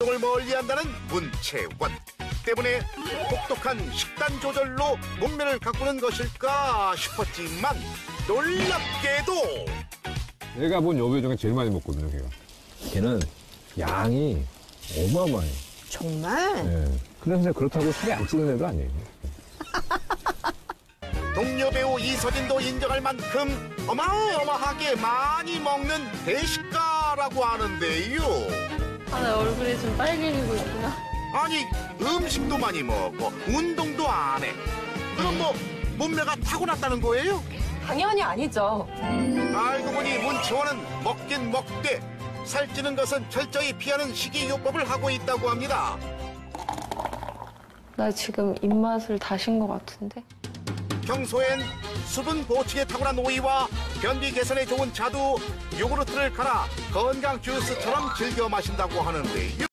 운동을 멀리한다는 문채원 때문에 혹독한 식단 조절로 몸매를 가꾸는 것일까 싶었지만 놀랍게도 내가 본 여배 중에 제일 많이 먹거든요, 걔가. 걔는 양이 어마어마해. 정말? 네. 그래서 그렇다고 살이 안 찌는 애도 아니에요. 동료 배우 이서진도 인정할 만큼 어마어마하게 많이 먹는 대식가라고 하는데요. 아, 내 얼굴이 좀 빨개지고 있구나. 아니 음식도 많이 먹고 운동도 안 해. 그럼 뭐 몸매가 타고났다는 거예요? 당연히 아니죠. 알고 보니 문채원은 먹긴 먹되 살찌는 것은 철저히 피하는 식이요법을 하고 있다고 합니다. 나 지금 입맛을 다신 것 같은데? 평소엔 수분 보충에 탁월한 오이와 변비 개선에 좋은 자두, 요구르트를 갈아 건강 주스처럼 즐겨 마신다고 하는데요.